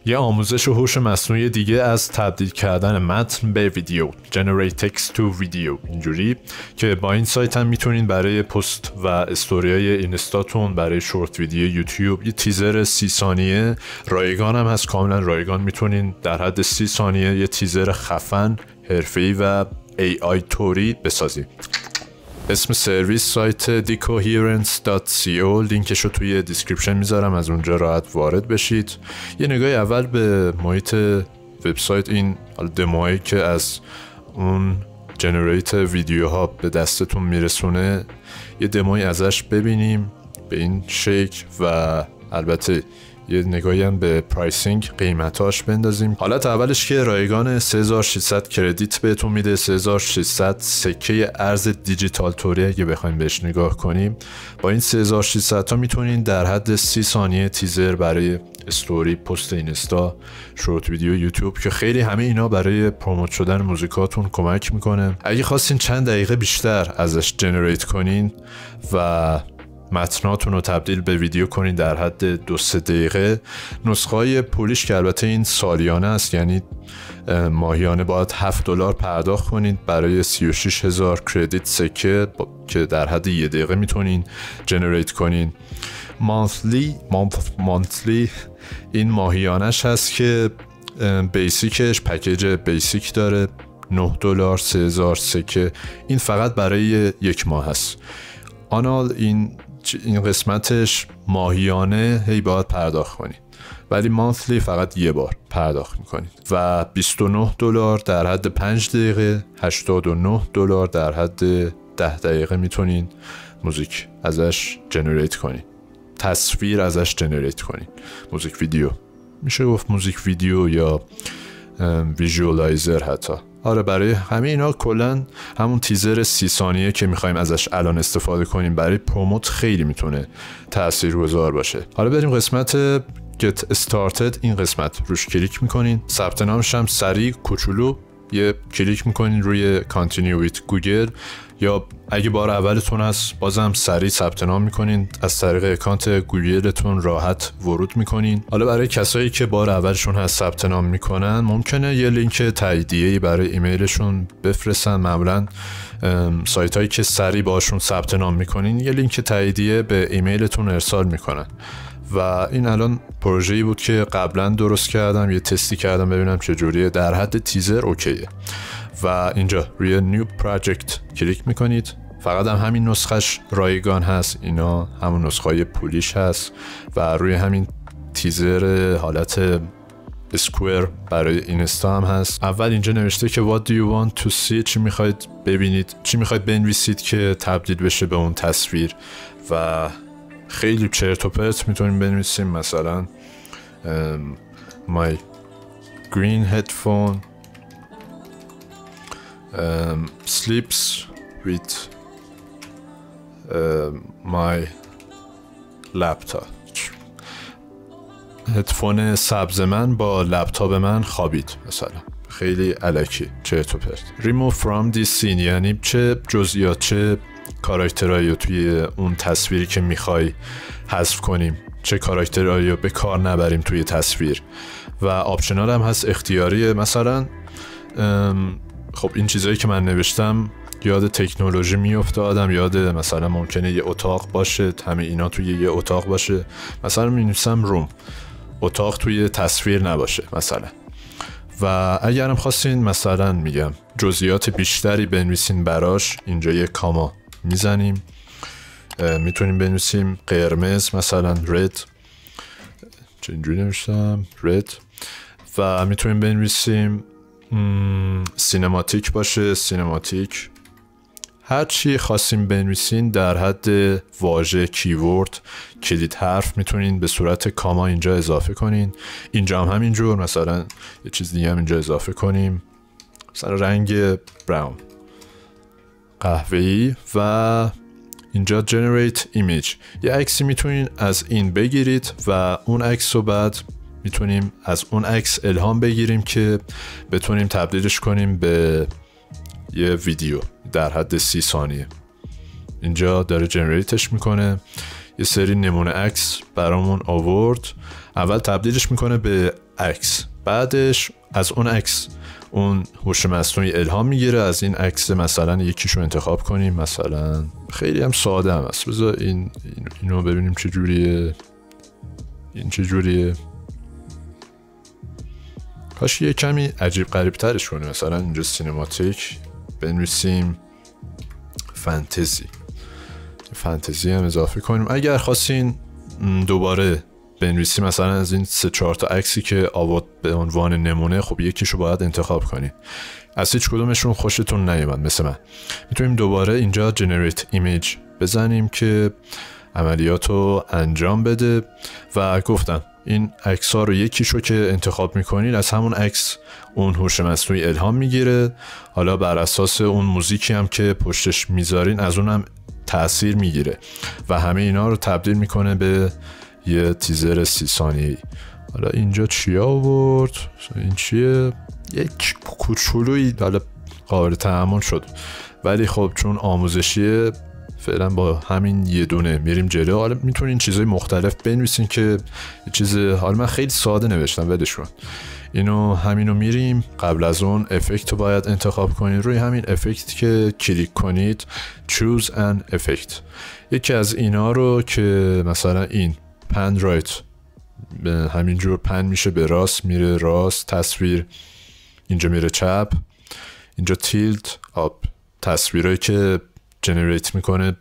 یه آموزش هوش مصنوعی دیگه از تبدیل کردن متن به ویدیو، Generate Text to Video، اینجوری که با این سایت هم میتونین برای پست و استوریای اینستاتون، برای شورت ویدیو یوتیوب، یه تیزر 30 ثانیه رایگان هم هست، کاملا رایگان، میتونین در حد 30 ثانیه یه تیزر خفن، حرفه‌ای و AI طوری بسازید. اسم سرویس سایت decoherence.co، لینکشو توی دیسکریپشن میذارم، از اونجا راحت وارد بشید. یه نگاهی اول به محیط وبسایت، این دموهایی که از اون جنریت ویدیوها به دستتون میرسونه یه دموی ازش ببینیم به این شکل، و البته یه نگاهی هم به پرایسینگ، قیمتاش بندازیم. حالت اولش که رایگان 3600 کردیت بهتون میده، 3600 سکه ارز دیجیتال طوری اگه بخوایم بهش نگاه کنیم. با این 3600 تا میتونین در حد 30 ثانیه تیزر برای استوری، پست اینستا، شورت ویدیو یوتیوب، که خیلی همه اینا برای پروموت شدن موزیکاتون کمک میکنه. اگه خواستین چند دقیقه بیشتر ازش جنریت کنین و متناتون رو تبدیل به ویدیو کنین در حد 2-3 دقیقه، نسخه‌های پولیش که البته این سالیانه است، یعنی ماهیانه باید $7 پرداخت کنید برای 36,000 کردیت سکه که در حد 1 دقیقه میتونین جنریت کنین. مانتلی این ماهیانش هست که بیسیکش، پکیج بیسیک داره، $9 3,000 سکه. این فقط برای 1 ماه هست. آنال این قسمتش ماهیانه هی باید پرداخت کنید، ولی مانثلی فقط 1 بار پرداخت میکنید و $29 در حد 5 دقیقه، $89 در حد 10 دقیقه میتونین موزیک ازش جنریت کنید، تصویر ازش جنریت کنید. موزیک ویدیو میشه گفت، موزیک ویدیو یا ویژوالایزر حتی. آره، برای همه اینا کلا همون تیزر 30 ثانیه که میخوایم ازش الان استفاده کنیم برای پروموت خیلی میتونه تاثیرگذار باشه. حالا بریم قسمت Get Started. این قسمت روش کلیک میکنین، ثبت نامش هم سریع کوچولو یه کلیک میکنین روی Continue with Google، یا اگه بار اولتون هست بازم سریع ثبت نام میکنین، از طریق اکانت گوگلتون راحت ورود میکنین. حالا برای کسایی که بار اولشون هست ثبت نام میکنن، ممکنه یه لینک تاییدیه‌ای برای ایمیلشون بفرستن. معمولا سایت هایی که سریع باشون ثبت نام میکنین یه لینک تاییدیه به ایمیلتون ارسال میکنن، و این الان پروژه‌ای بود که قبلا درست کردم، یه تستی کردم ببینم چجوریه. در حد تیزر اوکیه. و اینجا روی نیو پراجکت کلیک میکنید، فقط هم همین نسخش رایگان هست، اینا همون نسخه پولیش هست، و روی همین تیزر حالت اسکوئر برای اینستا هم هست. اول اینجا نوشته که what do you want to see، چی میخواید ببینید، چی میخواید بنویسید که تبدیل بشه به اون تصویر، و خیلی چرت و پرت میتونیم بنویسیم، مثلا my green headphone sleeps with my laptop. هدفون سبز من با لپتاپ من خوابید، مثلا. خیلی الکی، چرت و پرت. remove from this scene یعنی چه جزئیات، چه کاراکترهایی توی اون تصویری که میخوای حذف کنیم، چه کاراکترهایی رو به کار نبریم توی تصویر. و آپشنال هم هست، اختیاریه. مثلا خب این چیزایی که من نوشتم یاد تکنولوژی میفته آدم، یاد مثلا ممکنه یه اتاق باشه، همه اینا توی یه اتاق باشه، مثلا می‌نویسم روم، اتاق توی تصویر نباشه مثلا. و اگرم خواستین مثلا میگم جزئیات بیشتری بنویسین براش، اینجا یه کاما میزنیم، میتونیم بنویسیم قرمز، مثلا رد، چه اینجوری نوشتم رد، و میتونیم بنویسیم سینماتیک باشه، سینماتیک. هر چی خواستیم بنویسین در حد واژه، کیورد، کلید حرف میتونین به صورت کاما اینجا اضافه کنین. اینجا هم همینجور، مثلا یه چیز دیگه هم اینجا اضافه کنیم، مثلا رنگ براون، قهوه‌ای. و اینجا generate image، یه عکسی میتونین از این بگیرید و اون عکس رو بعد میتونیم از اون عکس الهام بگیریم که بتونیم تبدیلش کنیم به یه ویدیو در حد 30 ثانیه. اینجا داره جنریتش میکنه، یه سری نمونه عکس برامون آورد. اول تبدیلش میکنه به عکس. بعدش از اون عکس اون هوش مصنوعی الهام میگیره، از این عکس مثلا یکیشو انتخاب کنیم. مثلا خیلی هم ساده هم است. بذار اینو ببینیم چه جوریه. این چه جوریه؟ کاش یه کمی عجیب غریب ترش کنیم. مثلا اینجا سینماتیک بنویسیم فانتزی هم اضافه کنیم. اگر خواستین دوباره بنویسیم مثلا از این 3-4 تا عکسی که آورد به عنوان نمونه، خب یکیشو باید انتخاب کنین. از هیچ کدومشون خوشتون نیومد مثل من، میتونیم دوباره اینجا generate image بزنیم که عملیاتو انجام بده. و گفتم این عکس ها رو یکیشو که انتخاب میکنین از همون عکس اون هوش مصنوعی الهام میگیره. حالا بر اساس اون موزیکی هم که پشتش میذارین از اونم تأثیر میگیره و همه اینا رو تبدیل میکنه به یه تیزر 30 ثانیه‌ای. حالا اینجا چی آورد؟ این چیه؟ یک کوچولویی حالا قابل تحمل شد، ولی خب چون آموزشیه فعلا با همین یه دونه میریم جلو. حالا میتونین چیزای مختلف بنویسین که چیز، حالا من خیلی ساده نوشتم ولش کن. همینو میریم. قبل از اون افکت رو باید انتخاب کنید. روی همین افکت که کلیک کنید choose an effect، یکی از اینا رو که مثلا این pan right همینجور پن میشه به راست، میره راست تصویر، اینجا میره چپ. اینجا تیلت آپ تصویرهایی که جنریت میکنه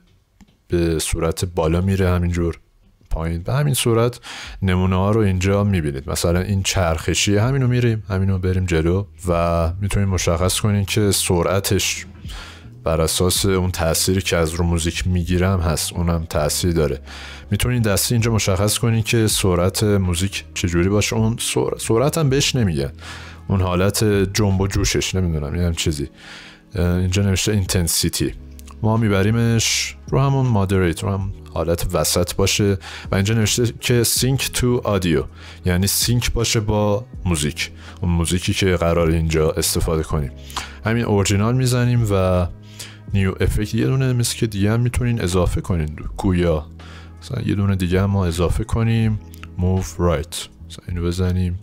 به صورت بالا میره همینجور پایین. به همین صورت نمونه ها رو اینجا میبینید. مثلا این چرخشی همینو میریم، همینو بریم جلو و میتونیم مشخص کنیم که سرعتش بر اساس اون تأثیری که از رو موزیک میگیرم هست، اونم تأثیر داره. میتونین دستی اینجا مشخص کنین که سرعت موزیک چجوری باشه. اون سرعت هم بهش نمیگن، اون حالت جنب و جوشش، نمیدونم یه هم چیزی. اینجا نوشته اینتنسیتی، ما میبریمش رو همون مادریت، رو هم حالت وسط باشه. و اینجا نوشته که سینک تو آدیو، یعنی سینک باشه با موزیک، اون موزیکی که قرار اینجا استفاده کنیم. همین اورجینال میزنیم و نیو افکت یه دونه مثل که دیگه هم میتونین اضافه کنین، گویا مثلا یه دونه دیگه هم ما اضافه کنیم move right، مثلا اینو بزنیم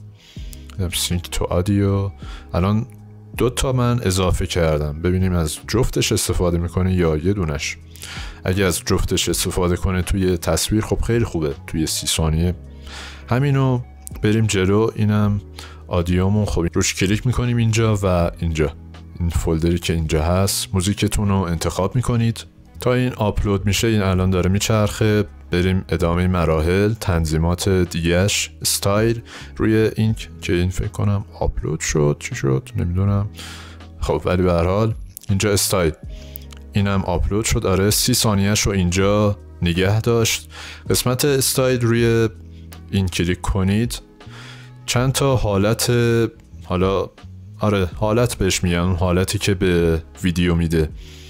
sync to audio. الان 2 تا من اضافه کردم، ببینیم از جفتش استفاده میکنه یا یه دونش. اگه از جفتش استفاده کنه توی تصویر خب خیلی خوبه، توی 30 ثانیه. همینو بریم جلو. اینم آدیومون، خب روش کلیک میکنیم اینجا و اینجا این فولدری که اینجا هست موزیکتون رو انتخاب میکنید تا این آپلود میشه. این الان داره میچرخه. بریم ادامه مراحل، تنظیمات دیگهش، استایل. روی این که این فکر کنم آپلود شد، چی شد نمیدونم، خب ولی به هر حال اینجا استایل اینم آپلود شد. آره 30 ثانیه‌اش رو اینجا نگه داشت. قسمت استایل روی این کلیک کنید، چند تا حالت، حالا آره حالت بهش میگن، اون حالتی که به ویدیو میده.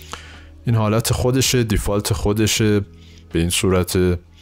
این حالت خودشه، دیفالت خودشه به این صورت.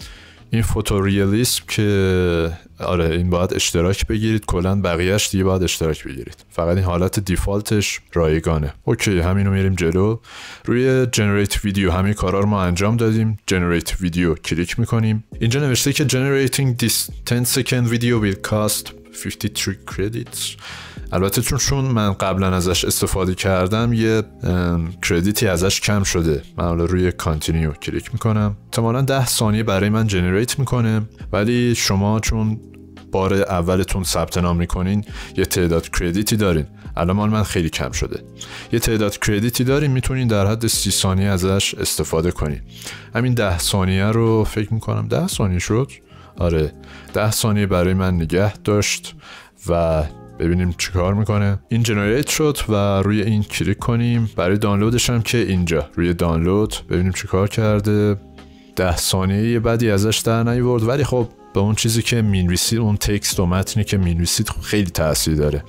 این فوتوریالیسم که آره این باید اشتراک بگیرید، کلا بقیهش دیگه باید اشتراک بگیرید، فقط این حالت دیفالتش رایگانه. اوکی همینو میریم جلو. روی جنریت ویدیو همین کارا رو ما انجام دادیم. جنریت ویدیو کلیک میکنیم. اینجا نوشته که generating this 10 second video will cost 53 credits. البته چون من قبلا ازش استفاده کردم یه کردیتی ازش کم شده. من حالا روی کانتینیو کلیک میکنم، احتمالاً 10 ثانیه برای من جنریت میکنه، ولی شما چون بار اولتون ثبت نام میکنین یه تعداد کردیتی دارین. الان من خیلی کم شده، یه تعداد کردیتی دارین، میتونین در حد 30 ثانیه ازش استفاده کنین. همین 10 ثانیه رو فکر میکنم 10 ثانیه شد. آره 10 ثانیه برای من نگه داشت و ببینیم چیکار میکنه. این جنریت شد و روی این کلیک کنیم. برای دانلودش هم که اینجا روی دانلود ببینیم چیکار کرده. 10 ثانیه بعدی ازش در نیورد، ولی خب به اون چیزی که مینویسید، اون تکست و متنی که مینویسید خیلی تاثیر داره.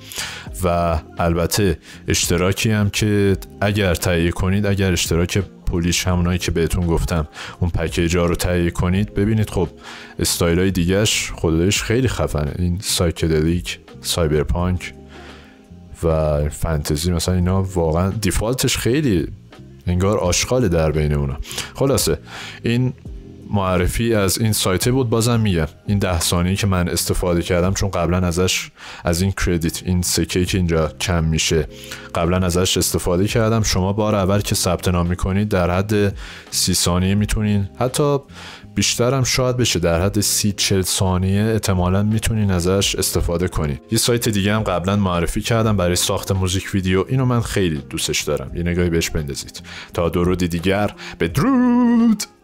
و البته اشتراکی هم که اگر تهیه کنید، اگر اشتراک پولیش همونایی که بهتون گفتم اون پکیج ها رو تهیه کنید، ببینید خب استایل های دیگهش خودش خیلی خفنه. این سایکدلیک، سایبرپانک و فانتزی مثلا اینا واقعا دیفالتش خیلی انگار آشغاله در بین اونا. خلاصه این معرفی از این سایت بود. بازم میگم این 10 ثانیه‌ای که من استفاده کردم، چون قبلا ازش از این کردیت، این سکه که اینجا کم میشه، قبلا ازش استفاده کردم. شما بار اول که ثبت نام میکنید در حد 30 ثانیه میتونین، حتی بیشترم شاید بشه، در حد 30-40 ثانیه احتمالاً میتونین ازش استفاده کنید. یه سایت دیگه هم قبلا معرفی کردم برای ساخت موزیک ویدیو، اینو من خیلی دوستش دارم، یه نگاهی بهش بندازید. تا درودی دیگر، بدرود.